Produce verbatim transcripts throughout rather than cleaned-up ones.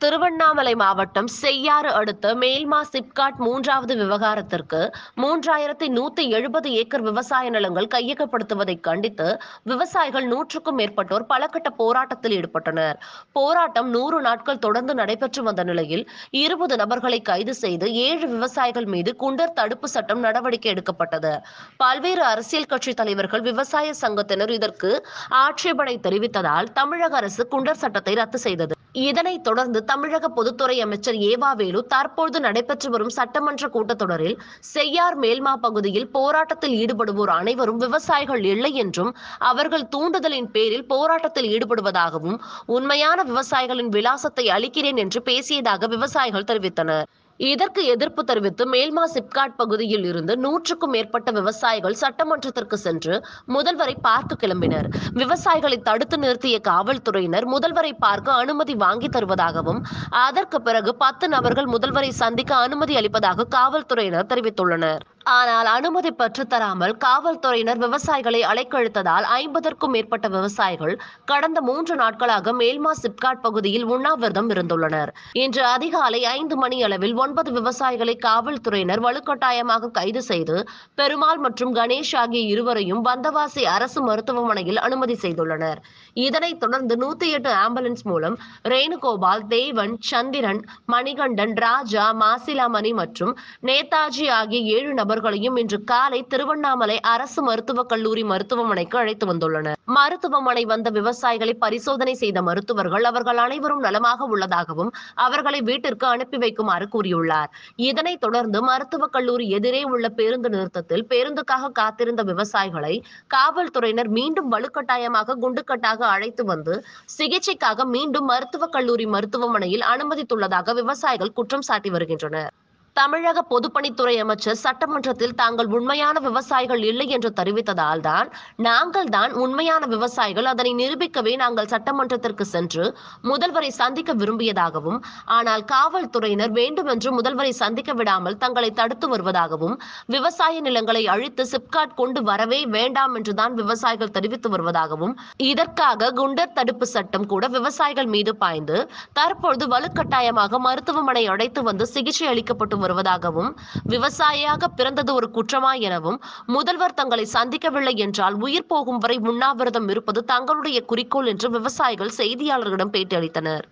திருவண்ணாமலை மாவட்டம் செய்யாறு அடுத்த மேல்மா சிப்காட் மூன்றாவது விவகாரத்திற்கு மூன்றாயிரத்தி நூத்தி எழுபது ஏக்கர் விவசாய நிலங்கள் கையகப்படுத்துவதை கண்டித்து விவசாயிகள் நூற்றுக்கும் மேற்பட்டோர் பலகட்ட போராட்டத்தில் ஈடுபட்டனர். போராட்டம் நூறு நாட்கள் தொடர்ந்து நடைபெற்று வந்த நிலையில் இருபது நபர்களை கைது செய்து ஏழு விவசாயிகள் மீது குண்டர் தடுப்பு சட்டம் நடவடிக்கை எடுக்கப்பட்டது. பல்வேறு அரசியல் கட்சி தலைவர்கள், விவசாய சங்கத்தினர் இதற்கு ஆட்சேபனை தெரிவித்ததால் தமிழக அரசு குண்டர் சட்டத்தை ரத்து செய்தது. இதனைத் தொடர்ந்து தமிழக பொதுத்துறை அமைச்சர் ஏவா வேலு தற்போது நடைபெற்று வரும் சட்டமன்ற கூட்டத்தொடரில் செய்யார் மேல்மா பகுதியில் போராட்டத்தில் ஈடுபடுவோர் அனைவரும் விவசாயிகள் இல்லை என்றும் அவர்கள் தூண்டுதலின் பேரில் போராட்டத்தில் ஈடுபடுவதாகவும் உண்மையான விவசாயிகளின் விலாசத்தை அளிக்கிறேன் என்று பேசியதாக விவசாயிகள் தெரிவித்தனர். இதற்கு எதிர்ப்பு தெரிவித்து மேல்மா சிப்காட் பகுதியில் இருந்து நூற்றுக்கும் மேற்பட்ட விவசாயிகள் சட்டமன்றத்திற்கு சென்று முதல்வரை பார்க்க கிளம்பினர். விவசாயிகளை தடுத்து நிறுத்திய காவல்துறையினர் முதல்வரை பார்க்க அனுமதி வாங்கி தருவதாகவும் அதற்கு பிறகு பத்து நபர்கள் முதல்வரை சந்திக்க அனுமதி அளிப்பதாக காவல்துறையினர் தெரிவித்துள்ளனர். ஆனால் அனுமதி பெற்று தராமல் காவல்துறையினர் விவசாயிகளை அலைக்கழித்ததால் ஐம்பதற்கும் மேற்பட்ட விவசாயிகள் கடந்த மூன்று நாட்களாக மேல்மா சிப்காட் பகுதியில் உண்ணாவிரதம் இருந்துள்ளனர். இன்று அதிகாலை ஐந்து மணி அளவில் ஒன்பது விவசாயிகளை காவல்துறையினர் வலுக்கட்டாயமாக கைது செய்து பெருமாள் மற்றும் கணேஷ் ஆகிய இருவரையும் பந்தவாசி அரசு மருத்துவமனையில் அனுமதி செய்துள்ளனர். இதனைத் தொடர்ந்து நூத்தி எட்டு ஆம்புலன்ஸ் மூலம் ரேணுகோபால், தேவன், சந்திரன், மணிகண்டன், ராஜா, மாசிலாமணி மற்றும் நேதாஜி ஆகிய ஏழு நபர்களையும் இன்று காலை திருவண்ணாமலை அரசு மருத்துவக் கல்லூரி மருத்துவமனைக்கு அழைத்து வந்துள்ளனர். மருத்துவமனை வந்த விவசாயிகளை பரிசோதனை செய்த மருத்துவர்கள் அவர்கள் அனைவரும் நலமாக உள்ளதாகவும் அவர்களை வீட்டிற்கு அனுப்பி வைக்குமாறு கூறியுள்ளார். இதனைத் தொடர்ந்து மருத்துவக் கல்லூரி எதிரே உள்ள பேருந்து நிறுத்தத்தில் பேருந்துக்காக காத்திருந்த விவசாயிகளை காவல்துறையினர் மீண்டும் வலுக்கட்டாயமாக குண்டுக்கட்டாக அழைத்து வந்து சிகிச்சைக்காக மீண்டும் மருத்துவக் கல்லூரி மருத்துவமனையில் அனுமதித்துள்ளதாக விவசாயிகள் குற்றம் சாட்டி வருகின்றனர். தமிழக பொதுப்பணித்துறை அமைச்சர் சட்டமன்றத்தில் தாங்கள் உண்மையான விவசாயிகள் இல்லை என்று தெரிவித்ததால் தான் நாங்கள் தான் உண்மையான விவசாயிகள், அதனை நிரூபிக்கவே நாங்கள் சட்டமன்றத்திற்கு சென்று முதல்வரை சந்திக்க விரும்பியதாகவும் ஆனால் காவல்துறையினர் வேண்டுமென்று முதல்வரை சந்திக்க விடாமல் தங்களை தடுத்து வருவதாகவும் விவசாய நிலங்களை அழித்து சிப்காட் கொண்டு வரவே வேண்டாம் என்றுதான் விவசாயிகள் தெரிவித்து வருவதாகவும் இதற்காக குண்டர் தடுப்பு சட்டம் கூட விவசாயிகள் மீது பாய்ந்து தற்பொழுது வலுக்கட்டாயமாக மருத்துவமனை அழைத்து வந்து சிகிச்சை அளிக்கப்பட்டு வருவதாகவும் விவசாயியாக பிறந்தது ஒரு குற்றமா எனவும் முதல்வர் தங்களை சந்திக்கவில்லை என்றால் உயிர் போகும் வரை உண்ணாவிரதம் இருப்பது தங்களுடைய குறிக்கோள் என்று விவசாயிகள் செய்தியாளர்களிடம் பேட்டியளித்தனர்.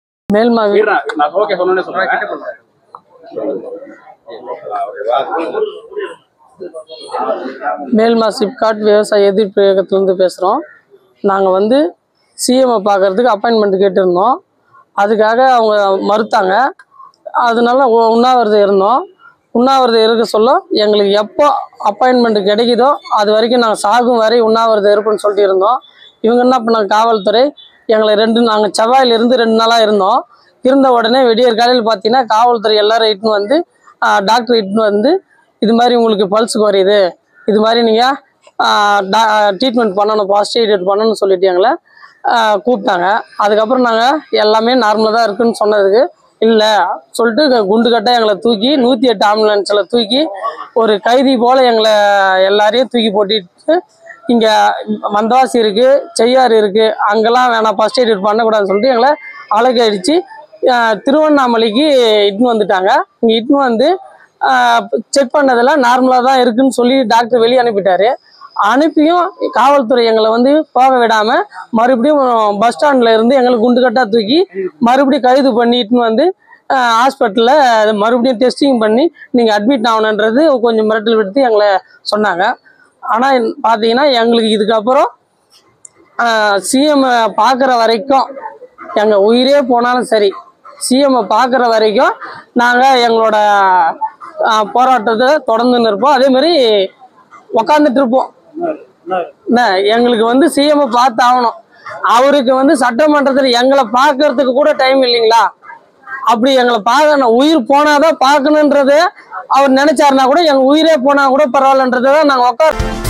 மேல்மா சிப்காட் விவசாய எதிர்ப்பு இயக்கத்திலிருந்து பேசுகிறோம். நாங்கள் வந்து சிஎம்ஐ பார்க்கறதுக்கு அப்பாயின்மெண்ட் கேட்டிருந்தோம். அதுக்காக அவங்க மறுத்தாங்க. அதனால உண்ணாவிரதம் இருந்தோம். உண்ணாவிரதம் இருக்க சொல்ல எங்களுக்கு எப்போ அப்பாயின்மெண்ட் கிடைக்குதோ அது வரைக்கும் நாங்கள் சாகும் வரை உண்ணாவிரதம் இருப்போம்னு சொல்லிட்டு இருந்தோம். இவங்க என்ன பண்ணாங்க, காவல்துறை எங்களை ரெண்டு நாங்கள் செவ்வாயிலிருந்து ரெண்டு நாளாக இருந்தோம். இருந்த உடனே விடியற் காலையில் பார்த்தீங்கன்னா காவல்துறை எல்லாரும் இட்டுன்னு வந்து டாக்டர் இட்டுன்னு வந்து இது மாதிரி உங்களுக்கு பல்ஸ் குறையுது, இது மாதிரி நீங்கள் ட்ரீட்மெண்ட் பண்ணணும், பாசிட்டிவ் ட்ரீட்மெண்ட் பண்ணணும்னு சொல்லிட்டு எங்களை கூப்பிட்டாங்க. அதுக்கப்புறம் நாங்கள் எல்லாமே நார்மலாக தான் இருக்குன்னு சொன்னதுக்கு இல்லை சொல்லிட்டு குண்டு கட்டாக எங்களை தூக்கி நூற்றி எட்டு ஆம்புலன்ஸில் தூக்கி ஒரு கைதி போல் எங்களை எல்லாரையும் தூக்கி போட்டுட்டு இங்கே வந்தவாசி இருக்குது, செய்யாறு இருக்குது, அங்கெல்லாம் வேணாம் ஃபஸ்ட் எய்ட் பண்ணக்கூடாதுன்னு சொல்லிட்டு எங்களை அழகு அடித்து திருவண்ணாமலைக்கு இட்டுன்னு வந்துட்டாங்க. இங்கே இட்டுன்னு வந்து செக் பண்ணதெல்லாம் நார்மலாக தான் இருக்குன்னு சொல்லி டாக்டர் வெளியே அனுப்பிட்டாரு. அனுப்பியும் காவல்துறை எங்களை வந்து போக விடாமல் மறுபடியும் பஸ் ஸ்டாண்டில் இருந்து எங்களை குண்டுக்கட்டாக தூக்கி மறுபடியும் கைது பண்ணிட்டுன்னு வந்து ஹாஸ்பிட்டலில் மறுபடியும் டெஸ்டிங் பண்ணி நீங்கள் அட்மிட் ஆகணுன்றது கொஞ்சம் மிரட்டல் விடுத்து எங்களை சொன்னாங்க. ஆனால் பார்த்தீங்கன்னா எங்களுக்கு இதுக்கப்புறம் சிஎம்ஐ பார்க்குற வரைக்கும் எங்கள் உயிரே போனாலும் சரி, சிஎம்ஐ பார்க்குற வரைக்கும் நாங்கள் எங்களோட போராட்டத்தை தொடர்ந்து இருப்போம். அதேமாதிரி உக்காந்துட்டு இருப்போம். எங்களுக்கு வந்து சிஎம்ஐ பார்த்து ஆகணும். அவருக்கு வந்து சட்டமன்றத்தில் எங்களை பார்க்கறதுக்கு கூட டைம் இல்லைங்களா? அப்படி எங்களை பார்க்கணும், உயிர் போனாதான் பார்க்கணுன்றது அவர் நினைச்சாருன்னா கூட எங்க உயிரே போனா கூட பரவாயில்லன்றதை நாங்கள் உட்கார